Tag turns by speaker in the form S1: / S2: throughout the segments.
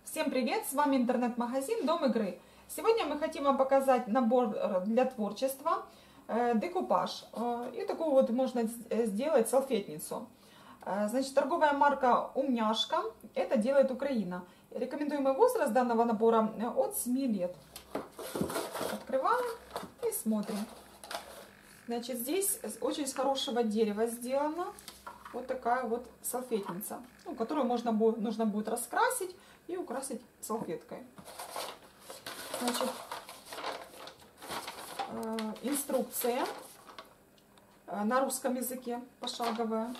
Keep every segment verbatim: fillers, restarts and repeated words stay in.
S1: Всем привет! С вами интернет-магазин Дом игры. Сегодня мы хотим вам показать набор для творчества декупаж. И такую вот можно сделать салфетницу. Значит, торговая марка Умняшка. Это делает Украина. Рекомендуемый возраст данного набора от семи лет. Открываем и смотрим. Значит, здесь очень с хорошего дерева сделана вот такая вот салфетница, ну, которую можно будет, нужно будет раскрасить и украсить салфеткой. Значит, э, инструкция э, на русском языке пошаговая.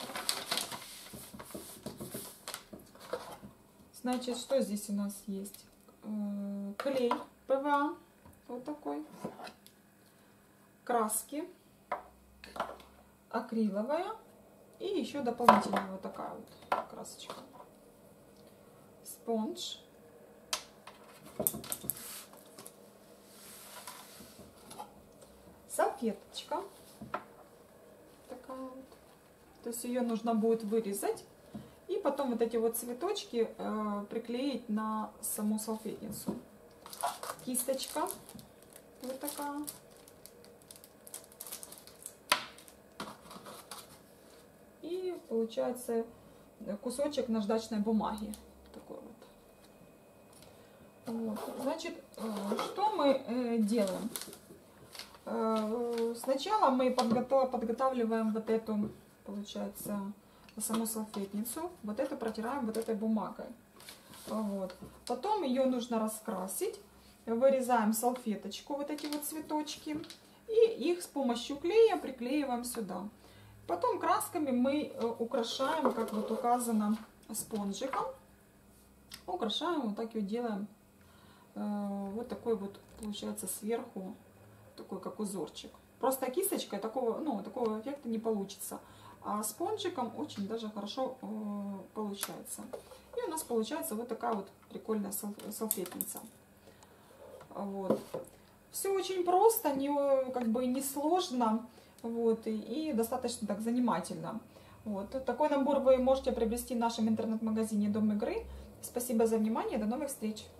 S1: Значит, что здесь у нас есть? Э, клей пэ вэ а, вот такой, краски, акриловая и еще дополнительная вот такая вот красочка. Спонж. Салфеточка. Такая вот. То есть ее нужно будет вырезать. И потом вот эти вот цветочки э, приклеить на саму салфетницу. Кисточка. Вот такая. И получается кусочек наждачной бумаги. Такой вот. Вот. Значит, что мы делаем? Сначала мы подготавливаем вот эту, получается, саму салфетницу. Вот это протираем вот этой бумагой. Вот. Потом ее нужно раскрасить. Вырезаем салфеточку, вот эти вот цветочки. И их с помощью клея приклеиваем сюда. Потом красками мы украшаем, как вот указано, спонжиком. Украшаем, вот так ее делаем. Вот такой вот получается сверху, такой как узорчик. Просто кисточкой такого, ну, такого эффекта не получится. А спонжиком очень даже хорошо получается. И у нас получается вот такая вот прикольная салфетница. Вот. Все очень просто, не, как бы не сложно. Вот, и, и достаточно так занимательно. Вот. Такой набор вы можете приобрести в нашем интернет-магазине Дом игры. Спасибо за внимание, до новых встреч!